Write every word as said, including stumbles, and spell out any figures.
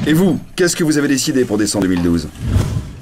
Et vous, qu'est-ce que vous avez décidé pour décembre deux mille douze?